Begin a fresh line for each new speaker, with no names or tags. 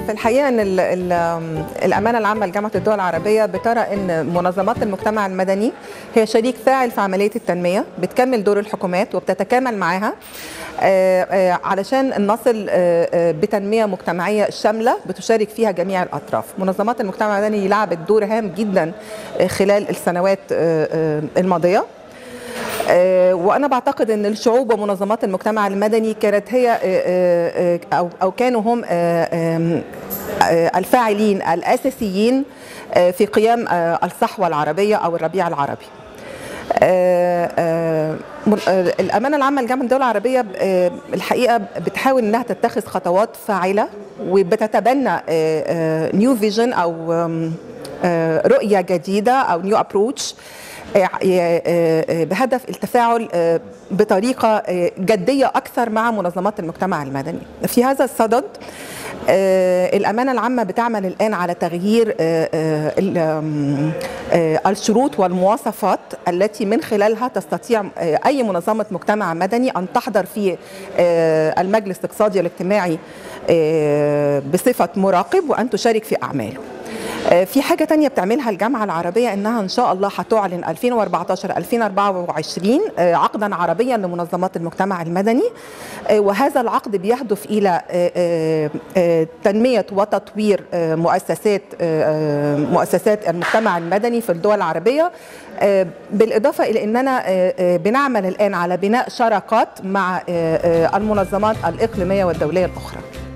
في الحقيقة أن الأمانة العامة لجامعة الدول العربية بترى أن منظمات المجتمع المدني هي شريك فاعل في عملية التنمية، بتكمل دور الحكومات وبتتكامل معها علشان نصل بتنمية مجتمعية شاملة بتشارك فيها جميع الأطراف. منظمات المجتمع المدني لعبت دور هام جدا خلال السنوات الماضية، وأنا بعتقد أن الشعوب ومنظمات المجتمع المدني كانت هي أو كانوا هم الفاعلين الأساسيين في قيام الصحوة العربية أو الربيع العربي. الأمانة العامة لجامعة الدول العربية الحقيقة بتحاول أنها تتخذ خطوات فاعلة وبتتبنى نيو فيجن أو رؤية جديدة أو نيو أبروتش بهدف التفاعل بطريقة جدية أكثر مع منظمات المجتمع المدني. في هذا الصدد الأمانة العامة بتعمل الآن على تغيير الشروط والمواصفات التي من خلالها تستطيع أي منظمة مجتمع مدني أن تحضر في المجلس الاقتصادي والاجتماعي بصفة مراقب وأن تشارك في أعماله. في حاجة تانية بتعملها الجامعة العربية إنها إن شاء الله هتعلن 2014-2024 عقدا عربيا لمنظمات المجتمع المدني، وهذا العقد بيهدف إلى تنمية وتطوير مؤسسات المجتمع المدني في الدول العربية، بالإضافة إلى أننا بنعمل الآن على بناء شراكات مع المنظمات الإقليمية والدولية الأخرى.